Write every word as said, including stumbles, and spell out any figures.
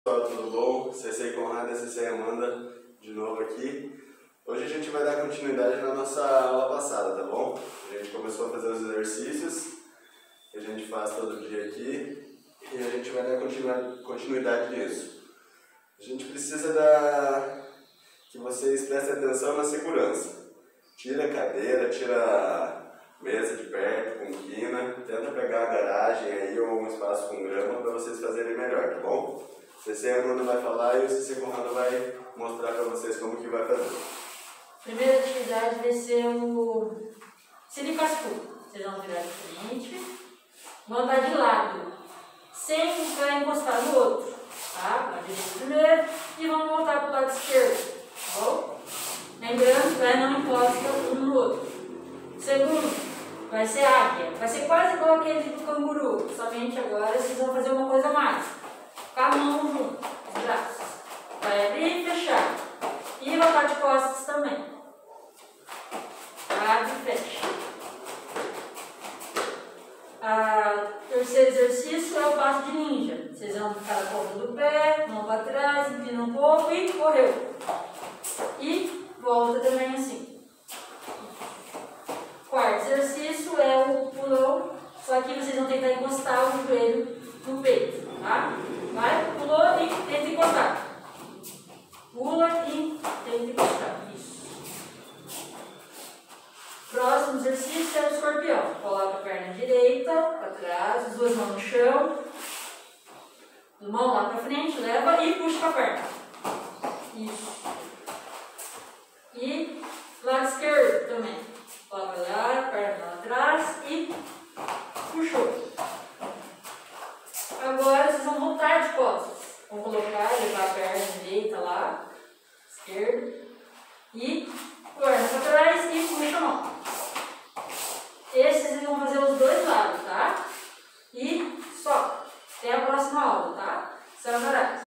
Pessoal, tudo bom? C C Conrado, C C Amanda, de novo aqui. Hoje a gente vai dar continuidade na nossa aula passada, tá bom? A gente começou a fazer os exercícios que a gente faz todo dia aqui e a gente vai dar continuidade nisso. A gente precisa da... que vocês prestem atenção na segurança. Tira a cadeira, tira a mesa de perto com quina, tenta pegar a garagem aí ou um espaço com grama para vocês fazerem melhor, tá bom? C C Amanda vai falar e o C C Conrado vai mostrar para vocês como que vai fazer. Primeira atividade vai ser o silicascu. Vocês vão virar de frente, vão andar de lado, sem ficar encostar no outro, tá? Na direita primeiro e vão voltar para o lado esquerdo, tá bom? Lembrando que não encosta um no outro. Segundo, vai ser águia. Vai ser quase igual aquele do canguru, somente agora vocês vão fazer uma coisa a mais. Com a mão junto, os braços. Vai abrir e fechar. E voltar de costas também. Abre e fecha. O terceiro exercício é o passo de ninja. Vocês vão ficar na ponta do pé, mão para trás, empina um pouco e correu. E volta também assim. Quarto exercício é o pulão, só que vocês vão tentar encostar o joelho no peito, tá? Vai, pulou e tenta encostar. Pula e tenta encostar. Isso. Próximo exercício é o escorpião. Coloca a perna direita para trás, as duas mãos no chão. Mão lá para frente, leva e puxa com a perna. Isso. E lado esquerdo também. Coloca lá, perna lá atrás e puxou. Agora vocês vão voltar de costas. Vão colocar, levar a perna direita lá, esquerda, e perna para trás e puxa a mão. Esses vocês vão fazer os dois lados, tá? E só. Até a próxima aula, tá? Sayonara.